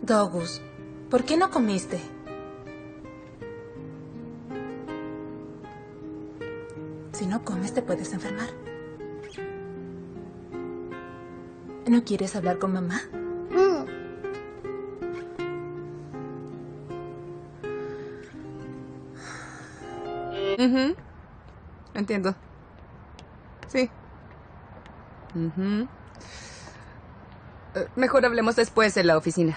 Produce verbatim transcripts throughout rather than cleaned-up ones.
Douglas, ¿por qué no comiste? Si no comes, te puedes enfermar. ¿No quieres hablar con mamá? Mm. Uh-huh. Entiendo. Sí. Uh-huh. Uh, mejor hablemos después en la oficina.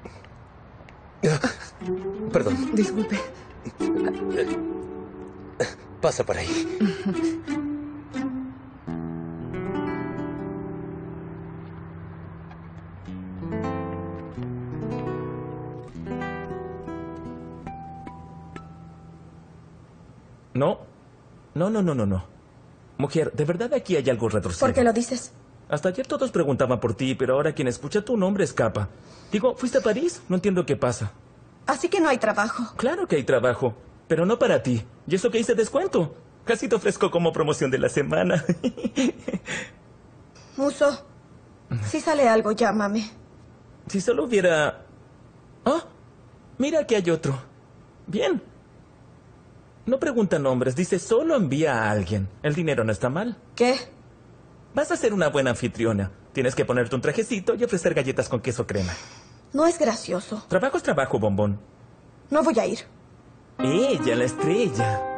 Perdón. Disculpe. Pasa por ahí. No. No, no, no, no, no. Mujer, ¿de verdad aquí hay algo retorcido? ¿Por qué lo dices? Hasta ayer todos preguntaban por ti, pero ahora quien escucha tu nombre escapa. Digo, ¿fuiste a París? No entiendo qué pasa. Así que no hay trabajo. Claro que hay trabajo, pero no para ti. ¿Y eso que hice descuento? Casi te ofrezco como promoción de la semana. Muso, si sale algo, llámame. Si solo hubiera... ¡Ah! Mira que hay otro. Bien. No pregunta nombres, dice solo envía a alguien. El dinero no está mal. ¿Qué? Vas a ser una buena anfitriona. Tienes que ponerte un trajecito y ofrecer galletas con queso crema. No es gracioso. Trabajo es trabajo, bombón. No voy a ir. Ella, la estrella.